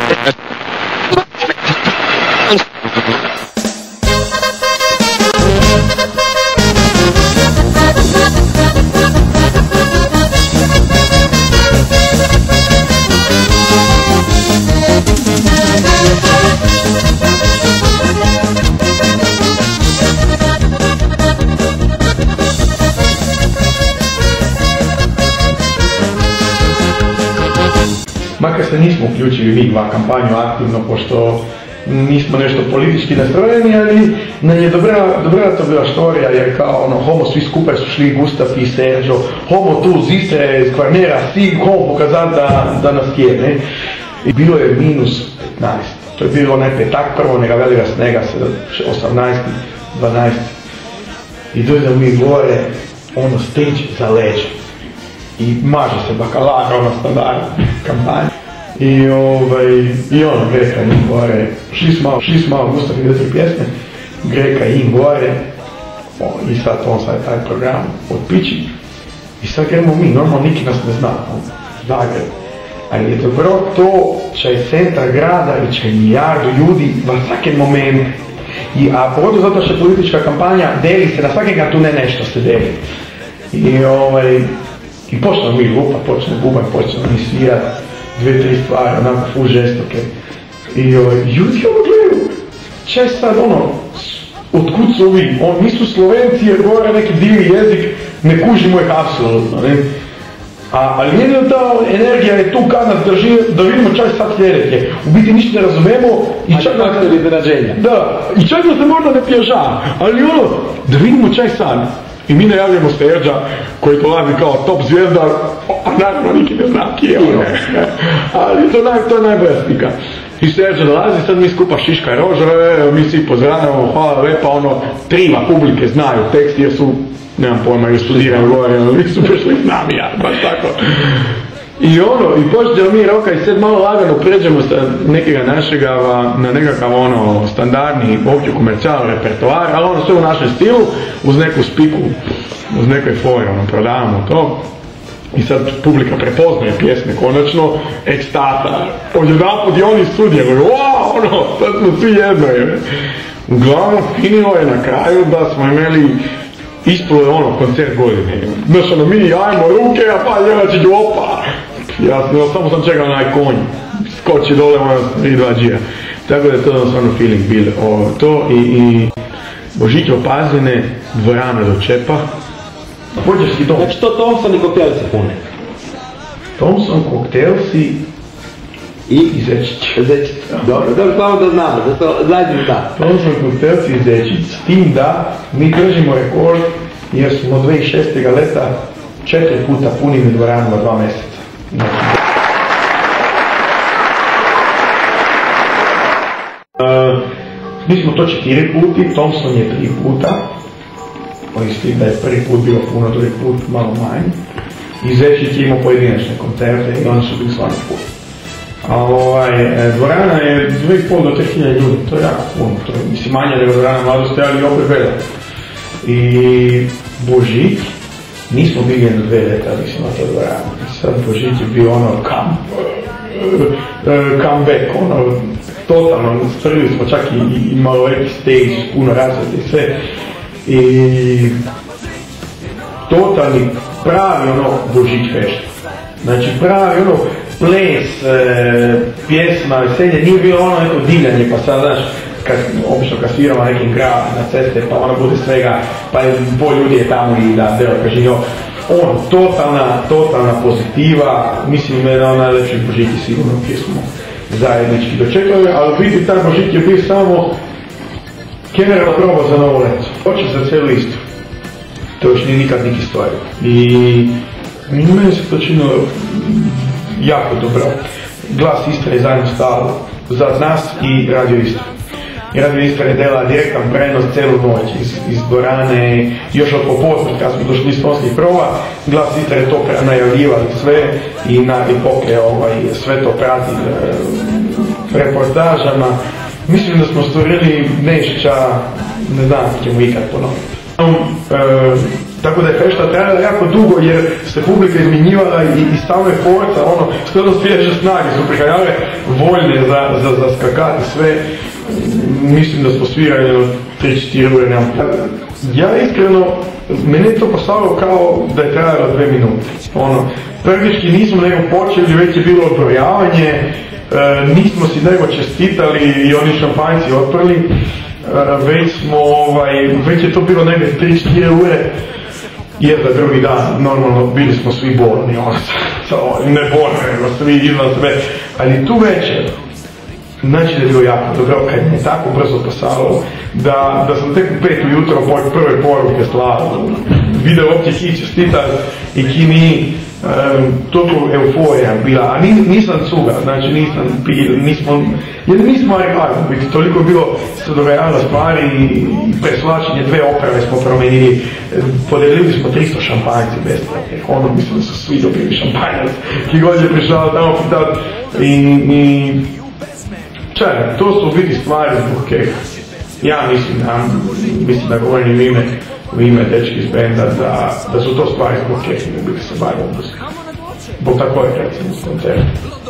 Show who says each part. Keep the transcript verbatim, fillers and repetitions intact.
Speaker 1: Makar se nismo uključili mi dva kampanju aktivno, pošto nismo nešto politički nastrojeni, ali nam je dobra, dobra to bila štorija, jer kao ono, homo svi skupaj su šli, Gustav i Sergio, homo tu z Istre, iz Kvarnera, svi homo pokazati da, da nas je, ne? I bilo je minus petnaest, to je bilo najprej tak prvo, nega velikega snega, osemnaest, dvanaest, i dojdemo mi gore, ono, stage za leđe. I maže se bakalar, ono standard kampanja. I ovaj, i ono, Greka im gore, šli smo malo, šli smo malo, Gustav i dve, tri pjesme, Greka im gore, o, i sad on sad taj program otpiči. I sad gremo mi, normalno niki nas ne zna, Zagreb. Ali je dobro to, če je centar grada i če je milijardu ljudi v svakem momentu. I, a pogotovo zato što je politička kampanja, deli se, na svakega tu ne nešto se deli. I ovaj, i počnemo mi lupa, počne bubanj, počnemo mi svirat, dve, tri stvari, onako ful žestoke. I o, ljudi ovo gledaju, če sad ono, otkud su ovi, on, nisu Slovenci jer govore neki divni jezik, ne kužimo ih apsolutno, ne. A, ali jedino ta energija je tu kad nas drži, da vidimo čaj sad sljedeće. U biti ništa ne razumemo i čak nas se iznenađenja. Da, i čak nas se možda ne pježa, ali ono, da vidimo čaj sad. I mi najavljamo Serđa koji dolazi kao top zvijezda, a naravno niki ne zna kje on je. Ali to, naj, to je najbolja slika. I Serđa dolazi, sad mi skupa Šiška i Roža, mi svi pozdravljamo, hvala lepa, ono, trima publike znaju tekst jer su, nemam pojma, jer studiraju gore, ali su prišli s nami, ja, baš tako. I ono, i počnemo mi roka i sad malo lagano pređemo sa nekega našega na nekakav ono standardni opću komercijalni repertoar, ali ono sve u našem stilu, uz neku spiku, uz neke fore, ono, prodavamo to. I sad publika prepoznaje pjesme konačno, ekstata, odjedanput i oni sudjeluju, wow, ono, sad smo svi jedno, je. Uglavnom, finilo je na kraju da smo imali ispalo je ono koncert godine. Znaš ono, mi ajmo ruke, a pa Ljevačić opa! Ja samo sam čekao na konj, skoči dole ono i dva džija. Tako da je to stvarno feeling bil. O, to i, i Božić Opazine, dvorana do čepa. Pođerski dom.
Speaker 2: Znači to Thompson i koktelci pune?
Speaker 1: Thompson, koktelci i Zečić.
Speaker 2: Zečić, dobro, dobro, samo da znamo, da to zajedno da.
Speaker 1: Thompson, koktelci i Zečić, s tim da mi držimo rekord jer smo dve tisuće šestog leta četiri puta punili dvoranu na dva mjeseca. Znači, uh, mi smo to četiri puti, Thompson je tri puta, mislim da je prvi put bilo puno, drugi put malo manje. I Zečić je imao pojedinačne koncerte i oni su bili svaki put. A ovaj, dvorana je dve i pol do tri hiljade ljudi, to je jako puno, to je mislim manje nego dvorana Mladosti, ali opet veliko. I Božić, nismo bili jedno dve leta, mislim, na to dvorana. Sad Božić je bio ono come, comeback, ono, totalno, strili smo čak i, i malo veći stage, puno razvete i sve. I totalni, pravi ono Božić fešta. Znači pravi ono ples, e, pjesma, veselje, nije bilo ono neko divljanje, pa sad znaš, kad obično kad sviramo nekim grad na ceste, pa ono bude svega, pa je pol ljudi je tamo i da deo kaže njo. On, totalna, totalna pozitiva, mislim da je jedan najlepših Božići sigurno gdje smo zajednički dočekali, ali biti taj Božić je bio samo generalna proba za novo leto. Hoće za cijelu Istru. To još nije nikad neki stvorio. I meni se to činilo jako dobro. Glas Istre je zajedno stao za nas i Radio Istra. I Radio Istra je dela direktan prenos celu noć iz, iz dvorane, još od popodne kad smo došli iz tonskih prova, Glas Istra je to najavljivali sve i na epoke ovaj, sve to prati e, reportažama. Mislim da smo stvorili nešća, ne znam, ćemo ikad ponoviti. E, Tako da je fešta trajala jako dugo jer se publika izmjenjivala i, i stalno je forca, ono, skoro svježe snage su prihajale voljne za, za, za skakati sve. Mislim da smo svirali jedno tri četiri ure, nemam. Ja iskreno, mene je to postavilo kao da je trajalo dve minute. Ono, praktički nismo nego počeli, već je bilo odbrojavanje, e, nismo si nego čestitali i oni šampanjci otprli, e, već smo, ovaj, već je to bilo negdje tri četiri ure. Jer da drugi dan, normalno, bili smo svi bolni, ono, ne bolni, nego svi iznad sve, ali tu večer, znači da je bilo jako dobro, kad mi je tako brzo pasalo, da, da sam tek u pet ujutro moj prve poruke slao, video opće ki čestitam i ki mi um, toliko euforija bila, a nis, nisam cuga, znači nisam pil, nismo, jer nismo ajmo biti, toliko je bilo se dogajalo stvari i preslačenje, dve oprave smo promenili, podelili smo tristo šampanjci besplatnih, ono mislim da su svi dobili šampanjac, ki god je prišao tamo pitat i, i čaj, to su u biti stvari zbog kega. Ja mislim, ja, mislim da govorim u ime, u ime dečki iz benda, da, da su to stvari zbog kega ne bili se bavili muzikom. Zbog tako je recimo s koncertom.